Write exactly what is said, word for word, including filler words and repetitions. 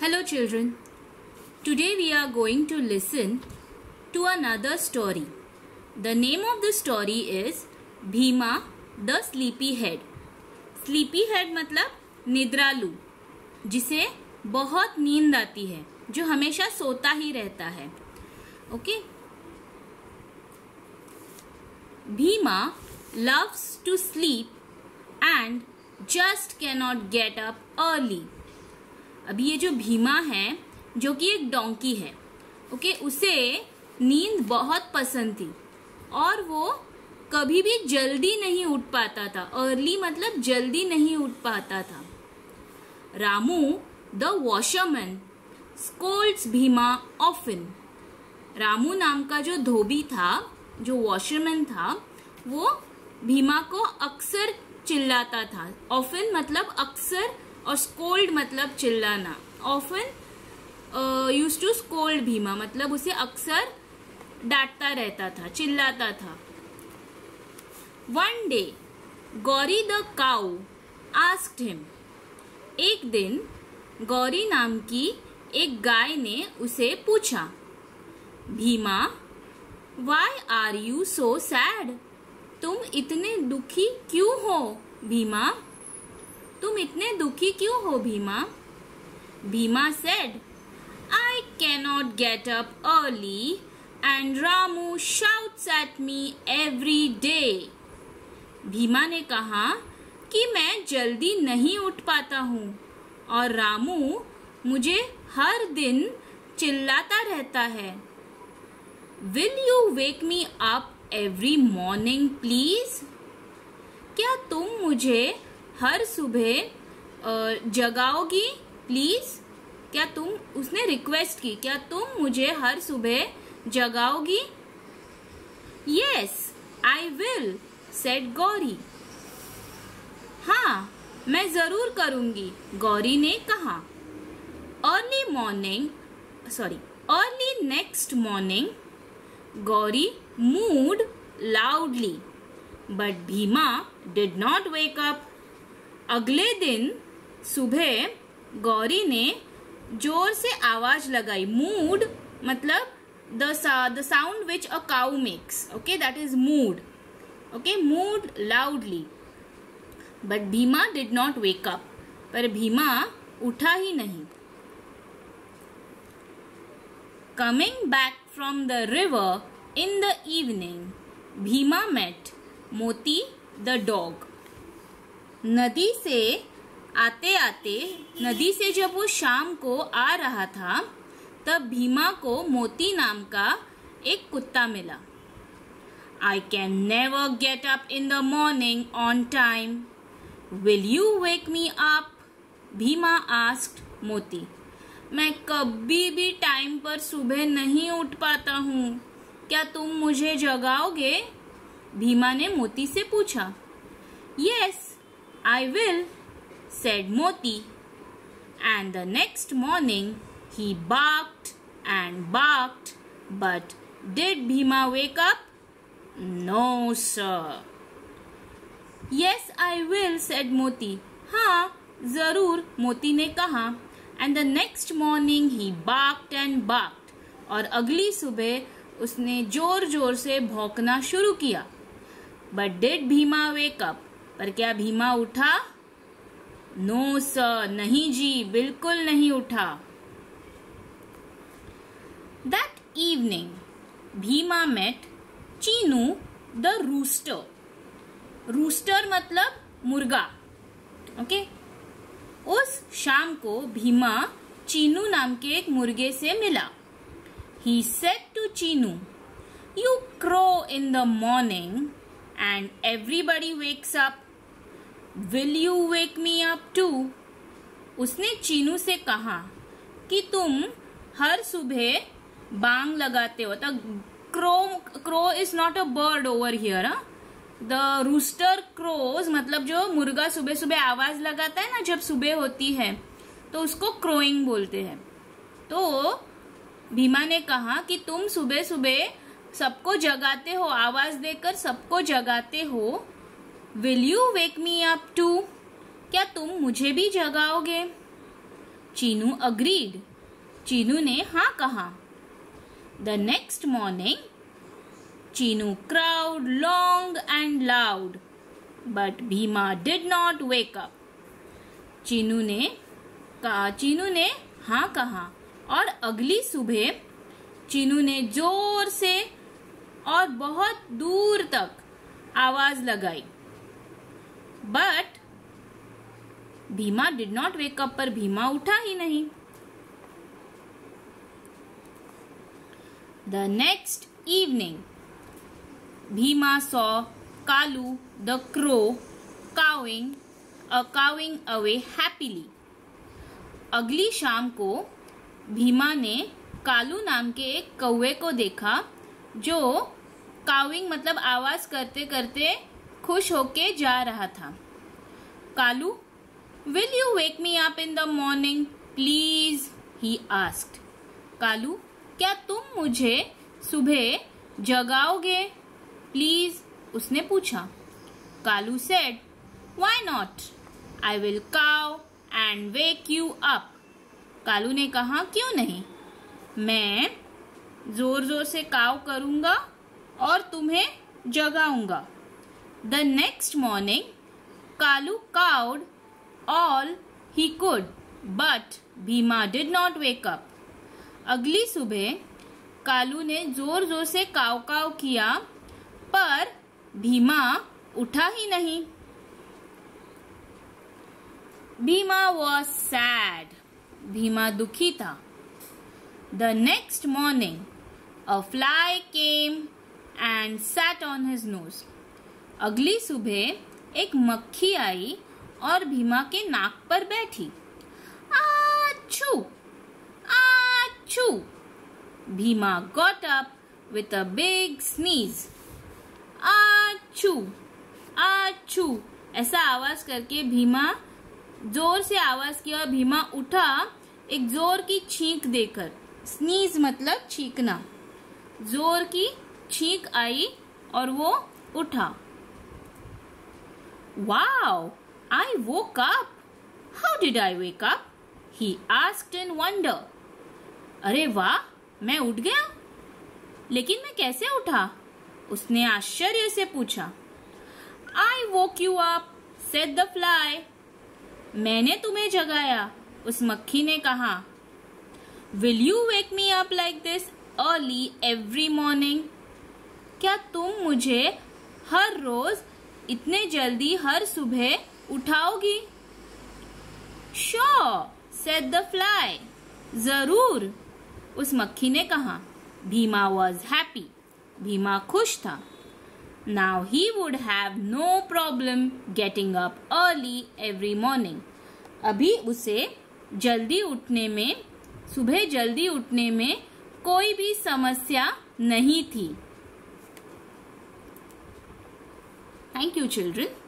Hello children, today we are going to listen to another story. The name of the story is Bhima the Sleepyhead. Sleepyhead मतलब निद्रालु, जिसे बहुत नींद आती है, जो हमेशा सोता ही रहता है. Okay. Bhima loves to sleep and just cannot get up early. अभी ये जो भीमा है, जो कि एक डोंकी है, ओके, उसे नींद बहुत पसंद थी और वो कभी भी जल्दी नहीं उठ पाता था. अर्ली मतलब जल्दी नहीं उठ पाता था. Ramu the washerman scolds Bhima often. Ramu नाम का जो धोबी था, जो वॉशरमैन था, वो भीमा को अक्सर चिल्लाता था. ऑफन मतलब अक्सर और स्कोल्ड मतलब चिल्लाना. Often used to scold Bhima मतलब उसे अक्सर डांटता रहता था, चिल्लाता था. One day Gauri the cow asked him. एक दिन गौरी नाम की एक गाय ने उसे पूछा, Bhima why are you so sad. तुम इतने दुखी क्यों हो भीमा? तुम इतने दुखी क्यों हो Bhima? Bhima said, I cannot get up early and Ramu shouts at me every day. Bhima ने कहा कि मैं जल्दी नहीं उठ पाता हूँ और रामू मुझे हर दिन चिल्लाता रहता है. Will you wake me up every morning please? क्या तुम मुझे हर सुबह जगाओगी प्लीज? क्या तुम, उसने रिक्वेस्ट की, क्या तुम मुझे हर सुबह जगाओगी? Yes I will said Gauri. हाँ मैं जरूर करूंगी, गौरी ने कहा. Early morning sorry early next morning Gauri mooed loudly but Bhima did not wake up. अगले दिन सुबह गौरी ने जोर से आवाज लगाई. मूड मतलब the the sound which a cow makes. Okay, that is mooed. Okay, mooed loudly but Bhima did not wake up. पर भीमा उठा ही नहीं. Coming back from the river in the evening Bhima met Moti the dog. नदी से आते आते नदी से जब वो शाम को आ रहा था, तब भीमा को मोती नाम का एक कुत्ता मिला. I can never get up in the morning on time. Will you wake me up? Bhima asked Moti. मैं कभी भी टाइम पर सुबह नहीं उठ पाता हूँ, क्या तुम मुझे जगाओगे? भीमा ने मोती से पूछा. Yes I will, said Moti, and the next morning he barked and barked, but did Bhima wake up? No, sir. Yes, I will, said Moti. हाँ, जरूर, मोती ने कहा. And the next morning he barked and barked. और अगली सुबह उसने जोर जोर से भौंकना शुरू किया. But did Bhima wake up? पर क्या भीमा उठा? नो सर, नहीं जी, बिल्कुल नहीं उठा. That evening Bhima met Chinu the rooster. Rooster मतलब मुर्गा. ओके, उस शाम को भीमा चीनू नाम के एक मुर्गे से मिला. He said to Chinu, you crow in the morning and everybody wakes up. Will you wake me up too? उसने चीनू से कहा कि तुम हर सुबह बांग लगाते हो. तो crow crow is not a bird over here. The rooster crows मतलब जो मुर्गा सुबह सुबह आवाज लगाता है ना, जब सुबह होती है, तो उसको क्रोइंग बोलते हैं. तो भीमा ने कहा कि तुम सुबह सुबह सबको जगाते हो, आवाज देकर सबको जगाते हो. Will you wake me up too? क्या तुम मुझे भी जगाओगे? चीनू अग्रीड. चीनू ने हाँ कहा. The next morning Chinu crowed long and loud, but Bhima did not wake up. Chinu ने कहा चीनू ने हाँ कहा और अगली सुबह चीनू ने जोर से और बहुत दूर तक आवाज लगाई, but Bhima did not wake up. पर भीमा उठा ही नहीं. The next evening Bhima saw Kalu the crow cawing a cawing away happily. अगली शाम को भीमा ने कालू नाम के एक कौवे को देखा जो काउइंग मतलब आवाज करते करते खुश होके जा रहा था. Kalu, will you wake me up in the morning please, he asked. Kalu, क्या तुम मुझे सुबह जगाओगे प्लीज, उसने पूछा. Kalu said, why not, I will caw and wake you up. Kalu ने कहा क्यों नहीं, मैं जोर जोर से काव करूंगा और तुम्हें जगाऊंगा. The next morning Kalu cawed all he could, but Bhima did not wake up. अगली सुबह कालू ने जोर जोर से काव काव किया, पर भीमा उठा ही नहीं. Bhima was sad. भीमा दुखी था. The next morning a fly came and sat on his nose. अगली सुबह एक मक्खी आई और भीमा के नाक पर बैठी. Achoo achoo. Bhima got up with a big sneeze. Achoo achoo ऐसा आवाज करके भीमा जोर से आवाज किया. भीमा उठा एक जोर की छींक देकर. स्नीज मतलब छींकना. जोर की छींक आई और वो उठा. Wow, I woke up. How did I wake up, he asked in wonder. अरे वाह, मैं उठ गया, लेकिन मैं कैसे उठा, उसने आश्चर्य से पूछा. I woke you up, said the fly. मैंने तुम्हें जगाया, उस मक्खी ने कहा. Will you wake me up like this early every morning. क्या तुम मुझे हर रोज इतने जल्दी हर सुबह उठाओगी. Sure, said the fly. जरूर, उस मक्खी ने कहा. Bhima was happy. भीमा खुश था. Now he would have no problem getting up early every morning. अभी उसे जल्दी उठने में सुबह जल्दी उठने में कोई भी समस्या नहीं थी. Thank you children.